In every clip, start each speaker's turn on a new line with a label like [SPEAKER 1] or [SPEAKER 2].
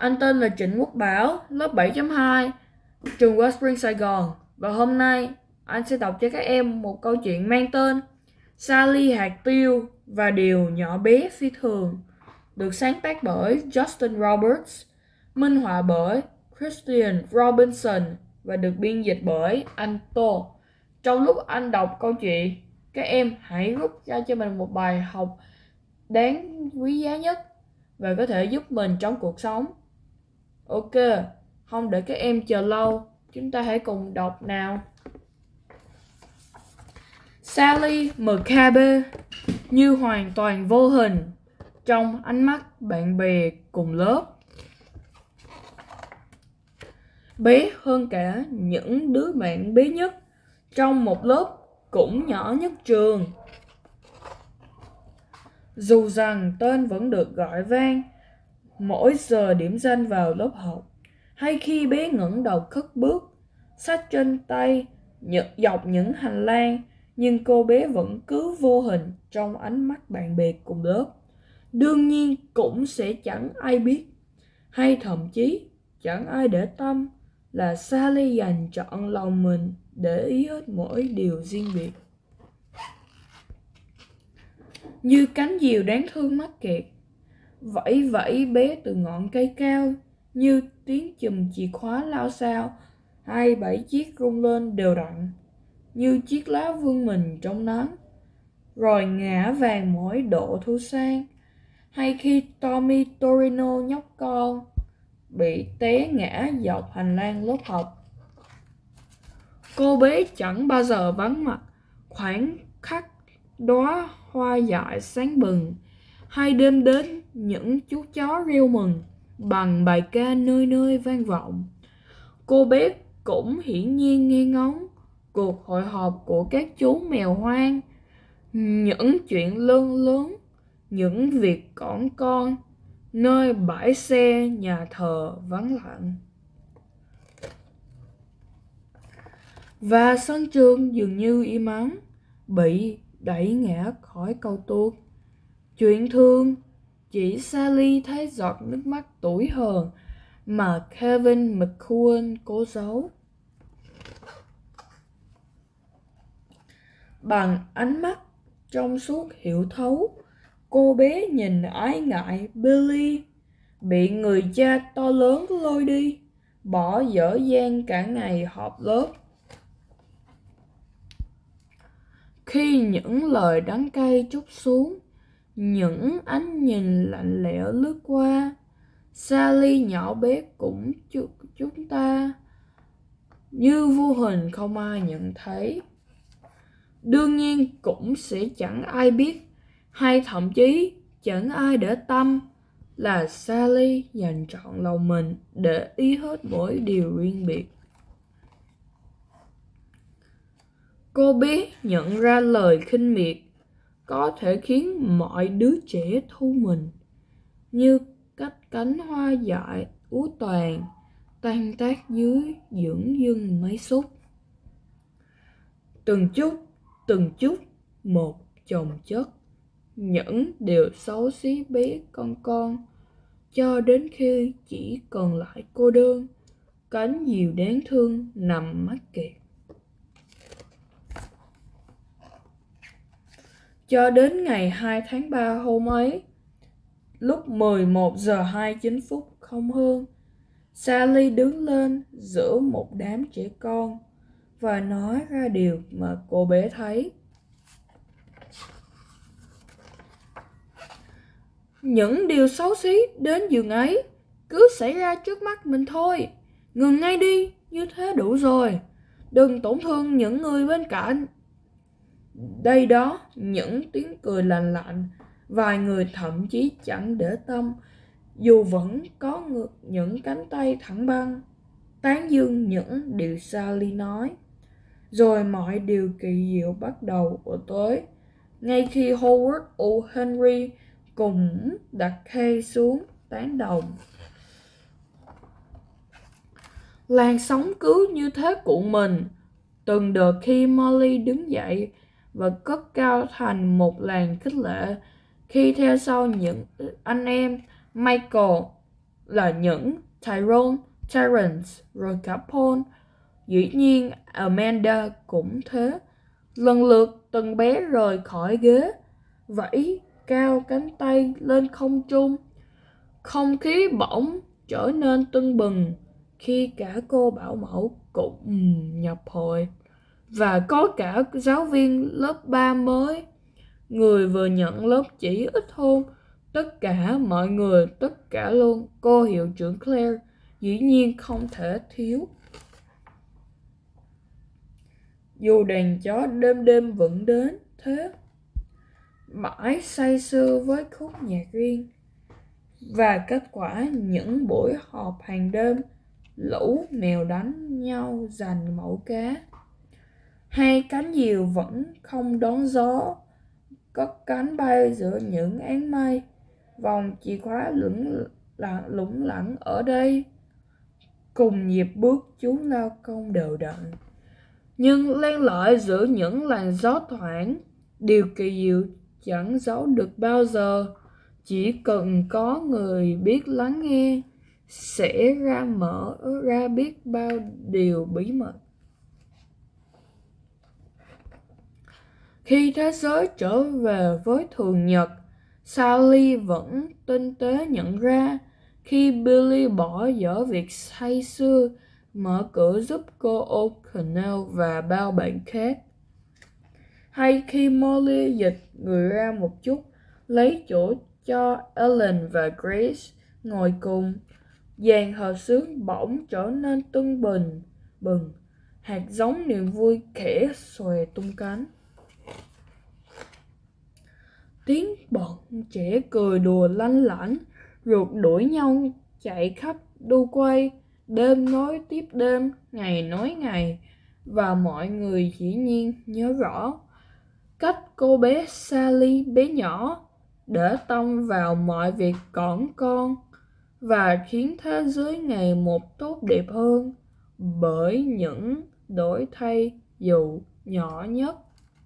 [SPEAKER 1] Anh tên là Trịnh Quốc Bảo, lớp 7.2, trường West Spring, Sài Gòn. Và hôm nay anh sẽ đọc cho các em một câu chuyện mang tên Sally Hạt Tiêu và Điều Nhỏ Bé Phi Thường, được sáng tác bởi Justin Roberts, minh họa bởi Christian Robinson và được biên dịch bởi anh Tô. Trong lúc anh đọc câu chuyện, các em hãy rút ra cho mình một bài học đáng quý giá nhất và có thể giúp mình trong cuộc sống. Ok, không để các em chờ lâu, chúng ta hãy cùng đọc nào. Sally McCabe như hoàn toàn vô hình trong ánh mắt bạn bè cùng lớp. Bé hơn cả những đứa bạn bé nhất trong một lớp cũng nhỏ nhất trường. Dù rằng tên vẫn được gọi vang mỗi giờ điểm danh vào lớp học, hay khi bé ngẩng đầu cất bước, sách trên tay dọc những hành lang, nhưng cô bé vẫn cứ vô hình trong ánh mắt bạn bè cùng lớp. Đương nhiên cũng sẽ chẳng ai biết, hay thậm chí chẳng ai để tâm là Sally dành trọn lòng mình để ý hết mỗi điều riêng biệt. Như cánh diều đáng thương mắc kẹt, vẫy vẫy bé từ ngọn cây cao, như tiếng chùm chìa khóa lao xao, hay 7 chiếc rung lên đều đặn, như chiếc lá vươn mình trong nắng, rồi ngã vàng mỗi độ thu sang. Hay khi Tommy Torino nhóc con bị té ngã dọc hành lang lớp học, cô bé chẳng bao giờ vắng mặt khoảnh khắc đóa hoa dại sáng bừng, hay đêm đến những chú chó reo mừng bằng bài ca nơi nơi vang vọng. Cô bé cũng hiển nhiên nghe ngóng cuộc hội họp của các chú mèo hoang, những chuyện lớn lớn, những việc cỏn con, nơi bãi xe nhà thờ vắng lặng. Và sân trường dường như im ắng, bị đẩy ngã khỏi cầu tuột. Chuyện thương, chỉ Sally thấy giọt nước mắt tủi hờn mà Kevin McCool cố giấu. Bằng ánh mắt trong suốt hiểu thấu, cô bé nhìn ái ngại Billy bị người cha to lớn lôi đi, bỏ dở dang cả ngày họp lớp. Khi những lời đắng cay trút xuống, những ánh nhìn lạnh lẽo lướt qua, Sally nhỏ bé cũng chúng ta như vô hình không ai nhận thấy. Đương nhiên cũng sẽ chẳng ai biết, hay thậm chí chẳng ai để tâm là Sally dành trọn lòng mình để ý hết mỗi điều riêng biệt. Cô bé nhận ra lời khinh miệt có thể khiến mọi đứa trẻ thu mình, như cách cánh hoa dại úa toàn tan tác dưới dưỡng dưng máy xúc. Từng chút một chồng chất những điều xấu xí bé con, cho đến khi chỉ còn lại cô đơn, cánh diều đáng thương nằm mắc kẹt. Cho đến ngày 2 tháng 3 hôm ấy, lúc 11 giờ 29 phút không hơn, Sally đứng lên giữa một đám trẻ con và nói ra điều mà cô bé thấy. Những điều xấu xí đến giường ấy cứ xảy ra trước mắt mình thôi. Ngừng ngay đi, như thế đủ rồi. Đừng tổn thương những người bên cạnh. Đây đó, những tiếng cười lạnh lạnh, vài người thậm chí chẳng để tâm, dù vẫn có những cánh tay thẳng băng, tán dương những điều Sally nói. Rồi mọi điều kỳ diệu bắt đầu của tối, ngay khi Howard O. Henry cùng đặt khay xuống tán đồng. Làn sóng cứ như thế cuộn mình, từng đợt khi Molly đứng dậy và cất cao thành một làn khích lệ, khi theo sau những anh em Michael, là những Tyrone, Terrence rồi cả Paul. Dĩ nhiên Amanda cũng thế. Lần lượt từng bé rời khỏi ghế, vẫy cao cánh tay lên không trung. Không khí bỗng trở nên tưng bừng khi cả cô bảo mẫu cũng nhập hội. Và có cả giáo viên lớp 3 mới, người vừa nhận lớp chỉ ít hôm. Tất cả mọi người, tất cả luôn. Cô hiệu trưởng Claire dĩ nhiên không thể thiếu. Dù đàn chó đêm đêm vẫn đến thế, mãi say sưa với khúc nhạc riêng. Và kết quả những buổi họp hàng đêm, lũ mèo đánh nhau giành mẫu cá. Hai cánh diều vẫn không đón gió, cất cánh bay giữa những áng mây. Vòng chìa khóa lủng lẳng ở đây, cùng nhịp bước chú lao công đều đặn. Nhưng len lỏi giữa những làn gió thoảng, điều kỳ diệu chẳng giấu được bao giờ. Chỉ cần có người biết lắng nghe, sẽ mở ra biết bao điều bí mật. Khi thế giới trở về với thường nhật, Sally vẫn tinh tế nhận ra khi Billy bỏ dở việc say sưa mở cửa giúp cô O'Connell và bao bạn khác. Hay khi Molly dịch người ra một chút, lấy chỗ cho Ellen và Grace ngồi cùng. Dàn hợp xướng bỗng trở nên tưng bừng, hạt giống niềm vui khẽ xòe tung cánh. Tiếng bọn trẻ cười đùa lanh lảnh, rượt đuổi nhau chạy khắp đu quay, đêm nối tiếp đêm, ngày nối ngày. Và mọi người dĩ nhiên nhớ rõ cách cô bé Sally bé nhỏ để tâm vào mọi việc cỏn con và khiến thế giới ngày một tốt đẹp hơn bởi những đổi thay dù nhỏ nhất.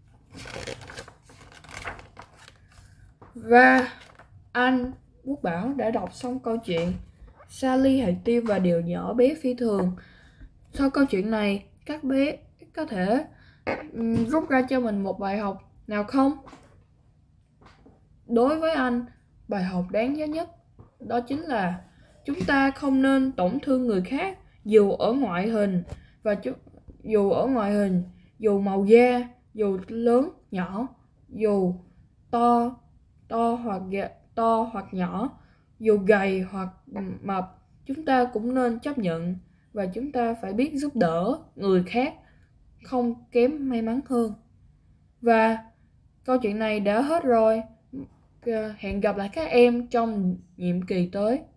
[SPEAKER 1] Và anh Quốc Bảo đã đọc xong câu chuyện Sally hạt tiêu và điều nhỏ bé phi thường. Sau câu chuyện này, các bé có thể rút ra cho mình một bài học nào không? Đối với anh, bài học đáng nhớ nhất đó chính là chúng ta không nên tổn thương người khác dù ở ngoại hình, dù màu da, dù lớn nhỏ, dù to hoặc nhỏ, dù gầy hoặc mập. Chúng ta cũng nên chấp nhận và chúng ta phải biết giúp đỡ người khác không kém may mắn hơn. Và câu chuyện này đã hết rồi. Hẹn gặp lại các em trong nhiệm kỳ tới.